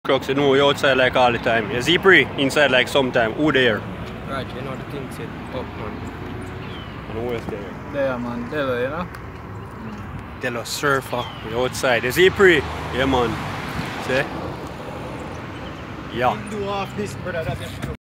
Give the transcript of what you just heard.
Crux, you know you outside like all the time. You see pre inside like sometime. Who there? Right, you know the thing said up man. And who is there? There man, Delo, you know? Delo surfer. You outside. You see pre? Yeah man. See? Yeah. Do off this brother, that's